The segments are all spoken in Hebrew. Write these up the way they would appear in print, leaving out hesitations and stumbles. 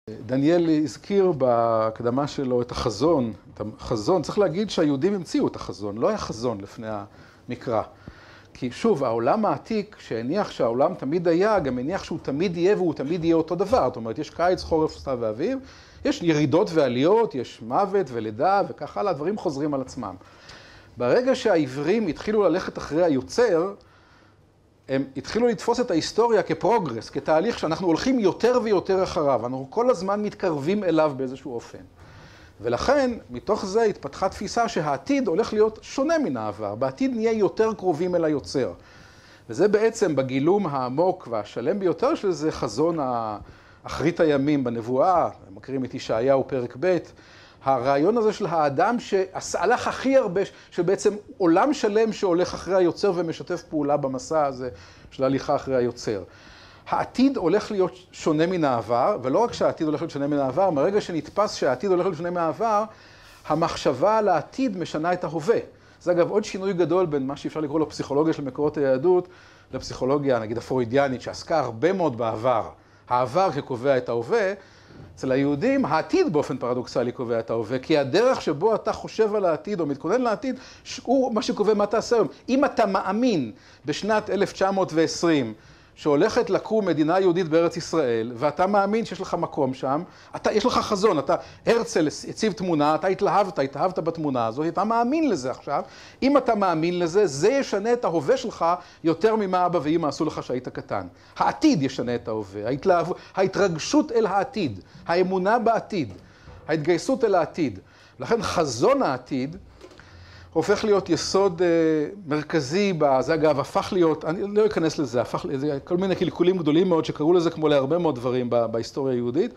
דניאל הזכיר בהקדמה שלו את החזון. צריך להגיד שהיהודים המציאו את החזון, לא היה חזון לפני המקרא. כי שוב, העולם העתיק שהניח שהעולם תמיד היה, גם הניח שהוא תמיד יהיה והוא תמיד יהיה אותו דבר. זאת אומרת, יש קיץ, חורף, סתיו ואביב, יש ירידות ועליות, יש מוות ולידה וכך הלאה, הדברים חוזרים על עצמם. ברגע שהעברים התחילו ללכת אחרי היוצר, הם התחילו לתפוס את ההיסטוריה כפרוגרס, כתהליך שאנחנו הולכים יותר ויותר אחריו, אנחנו כל הזמן מתקרבים אליו באיזשהו אופן. ולכן, מתוך זה התפתחה תפיסה שהעתיד הולך להיות שונה מן העבר, בעתיד נהיה יותר קרובים אל היוצר. וזה בעצם בגילום העמוק והשלם ביותר של זה חזון אחרית הימים בנבואה, מכירים את ישעיהו פרק ב', הרעיון הזה של האדם שהלך הכי הרבה, שבעצם עולם שלם שהולך אחרי היוצר ומשתף פעולה במסע הזה של ההליכה אחרי היוצר. העתיד הולך להיות שונה מן העבר, ולא רק שהעתיד הולך להיות שונה מן העבר, מרגע שנתפס שהעתיד הולך להיות שונה מן העבר, המחשבה על העתיד משנה את ההווה. זה אגב עוד שינוי גדול בין מה שאפשר לקרוא לו פסיכולוגיה של מקורות היהדות, לפסיכולוגיה, נגיד הפרוידיאנית, שעסקה הרבה מאוד בעבר. העבר כקובע את ההווה, אצל היהודים, העתיד באופן פרדוקסלי קובע את ההווה, כי הדרך שבו אתה חושב על העתיד או מתכונן לעתיד, הוא מה שקובע מה תעשה היום. אם אתה מאמין בשנת 1920, שהולכת לקום מדינה יהודית בארץ ישראל, ואתה מאמין שיש לך מקום שם, יש לך חזון, הרצל הציב תמונה, אתה התאהבת בתמונה הזאת, אתה מאמין לזה עכשיו. אם אתה מאמין לזה, זה ישנה את ההווה שלך יותר ממה אבא ואמא עשו לך שהיית קטן. העתיד ישנה את ההווה, ההתרגשות אל העתיד, האמונה בעתיד, ההתגייסות אל העתיד. לכן חזון העתיד הופך להיות יסוד מרכזי, זה אגב הפך להיות, אני לא אכנס לזה, הפך לזה כל מיני קלקולים גדולים מאוד שקראו לזה כמו להרבה מאוד דברים בהיסטוריה היהודית,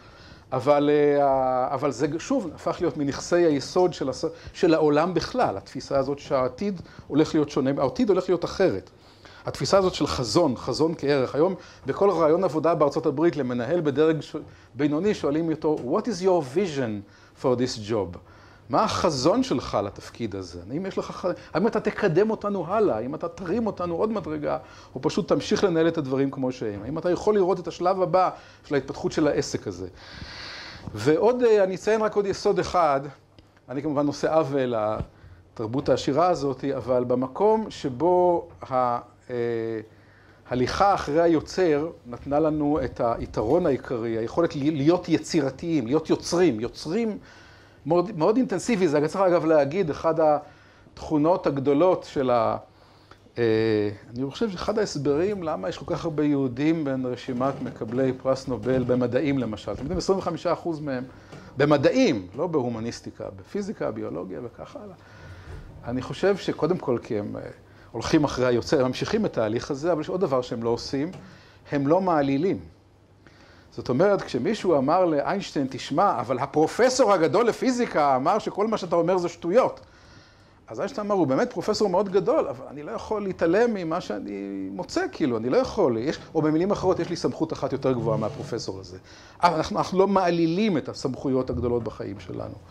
אבל זה שוב הפך להיות מנכסי היסוד של העולם בכלל, התפיסה הזאת שהעתיד הולך להיות שונה, העתיד הולך להיות אחרת. התפיסה הזאת של חזון כערך. היום בכל רעיון עבודה בארצות הברית למנהל בדרג בינוני שואלים אותו, What is your vision for this job? מה החזון שלך לתפקיד הזה? האם אתה תקדם אותנו הלאה? האם אתה תרים אותנו עוד מדרגה? או פשוט תמשיך לנהל את הדברים כמו שהם? האם אתה יכול לראות את השלב הבא של ההתפתחות של העסק הזה? ועוד, אני אציין רק עוד יסוד אחד, אני כמובן נושא עוול לתרבות העשירה הזאת, אבל במקום שבו ההליכה אחרי היוצר נתנה לנו את היתרון העיקרי, היכולת להיות יצירתיים, להיות יוצרים מאוד אינטנסיבי. זה צריך אגב להגיד, אחד התכונות הגדולות של אני חושב שאחד ההסברים למה יש כל כך הרבה יהודים בין רשימת מקבלי פרס נובל במדעים למשל. אתם יודעים, 25% מהם במדעים, לא בהומניסטיקה, בפיזיקה, ביולוגיה וכך הלאה. אני חושב שקודם כל כי הם הולכים אחרי היוצר, הם ממשיכים את ההליך הזה, אבל יש עוד דבר שהם לא עושים, הם לא מעלילים. זאת אומרת, כשמישהו אמר לאיינשטיין, תשמע, אבל הפרופסור הגדול לפיזיקה אמר שכל מה שאתה אומר זה שטויות. אז איינשטיין אמר, הוא באמת פרופסור מאוד גדול, אבל אני לא יכול להתעלם ממה שאני מוצא, כאילו, אני לא יכול. או במילים אחרות, יש לי סמכות אחת יותר גבוהה מהפרופסור הזה. אבל אנחנו לא מעלילים את הסמכויות הגדולות בחיים שלנו.